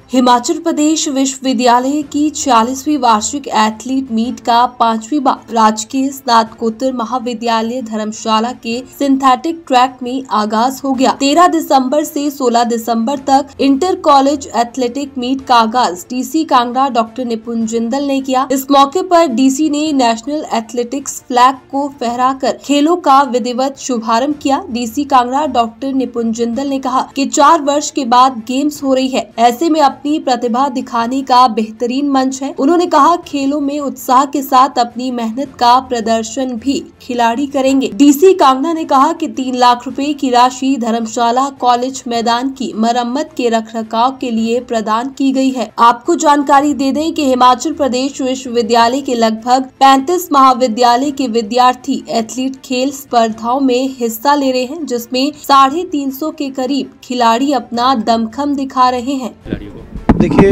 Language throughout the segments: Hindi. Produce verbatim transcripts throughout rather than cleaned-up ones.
हिमाचल प्रदेश विश्वविद्यालय की चालीसवीं वार्षिक एथलीट मीट का पांचवी बार राजकीय स्नातकोत्तर महाविद्यालय धर्मशाला के सिंथेटिक ट्रैक में आगाज हो गया। तेरह दिसंबर से सोलह दिसंबर तक इंटर कॉलेज एथलेटिक मीट का आगाज डीसी कांगड़ा डॉक्टर निपुण जिंदल ने किया। इस मौके पर डीसी ने नेशनल एथलेटिक्स फ्लैग को फहराकर खेलों का विधिवत शुभारंभ किया। डीसी कांगड़ा डॉक्टर निपुण जिंदल ने कहा कि चार वर्ष के बाद गेम्स हो रही है, ऐसे में अपनी प्रतिभा दिखाने का बेहतरीन मंच है। उन्होंने कहा खेलों में उत्साह के साथ अपनी मेहनत का प्रदर्शन भी खिलाड़ी करेंगे। डीसी कांगड़ा ने कहा कि तीन लाख रुपए की राशि धर्मशाला कॉलेज मैदान की मरम्मत के रखरखाव के लिए प्रदान की गई है। आपको जानकारी दे दें कि हिमाचल प्रदेश विश्वविद्यालय के लगभग पैंतीस महाविद्यालय के विद्यार्थी एथलीट खेल स्पर्धाओं में हिस्सा ले रहे हैं, जिसमें साढ़े तीन सौ के करीब खिलाड़ी अपना दमखम दिखा रहे हैं। देखिए,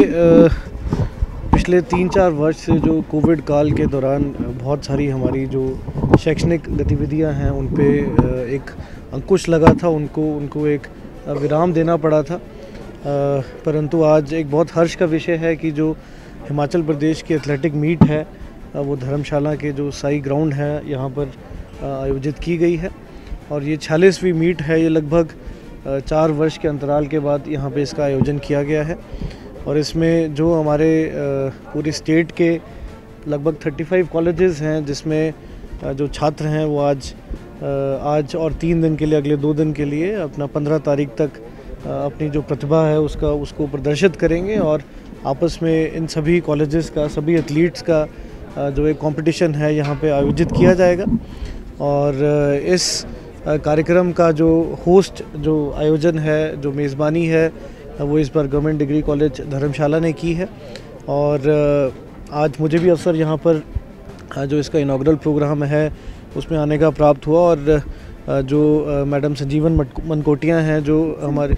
पिछले तीन चार वर्ष से जो कोविड काल के दौरान बहुत सारी हमारी जो शैक्षणिक गतिविधियां हैं उन पे एक अंकुश लगा था, उनको उनको एक विराम देना पड़ा था। परंतु आज एक बहुत हर्ष का विषय है कि जो हिमाचल प्रदेश की एथलेटिक मीट है वो धर्मशाला के जो साई ग्राउंड है यहाँ पर आयोजित की गई है और ये छियालीसवीं मीट है। ये लगभग चार वर्ष के अंतराल के बाद यहाँ पे इसका आयोजन किया गया है और इसमें जो हमारे पूरे स्टेट के लगभग पैंतीस कॉलेजेस हैं, जिसमें जो छात्र हैं वो आज आज और तीन दिन के लिए, अगले दो दिन के लिए अपना पंद्रह तारीख तक अपनी जो प्रतिभा है उसका उसको प्रदर्शित करेंगे और आपस में इन सभी कॉलेजेस का, सभी एथलीट्स का जो एक कंपटीशन है यहाँ पे आयोजित किया जाएगा। और इस कार्यक्रम का जो होस्ट जो आयोजन है, जो मेज़बानी है, वो इस बार गवर्नमेंट डिग्री कॉलेज धर्मशाला ने की है। और आज मुझे भी अवसर यहाँ पर जो इसका इनॉग्रल प्रोग्राम है उसमें आने का प्राप्त हुआ और जो मैडम संजीवन मनकोटिया हैं, जो हमारे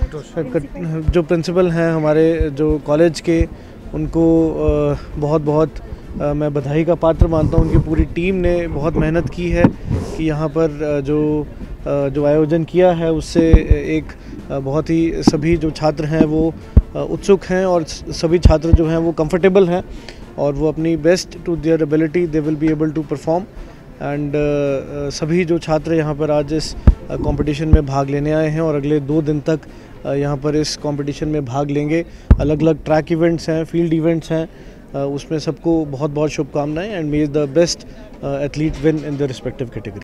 जो प्रिंसिपल हैं हमारे जो कॉलेज के, उनको बहुत बहुत मैं बधाई का पात्र मानता हूँ। उनकी पूरी टीम ने बहुत मेहनत की है कि यहाँ पर जो जो आयोजन किया है उससे एक बहुत ही सभी जो छात्र हैं वो उत्सुक हैं और सभी छात्र जो हैं वो कंफर्टेबल हैं और वो अपनी best to their ability they will be able to perform. And सभी जो छात्र यहाँ पर आज इस कंपटीशन में भाग लेने आए हैं और अगले दो दिन तक यहाँ पर इस कंपटीशन में भाग लेंगे। अलग अलग ट्रैक इवेंट्स हैं, फील्ड इवेंट्स हैं, उसमें सबको बहुत बहुत शुभकामनाएं and may the best athlete win in the respective category.